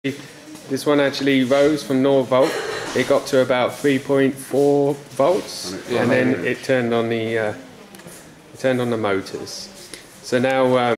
This one actually rose from 0 volt. It got to about 3.4 volts, and then it turned on the motors. So now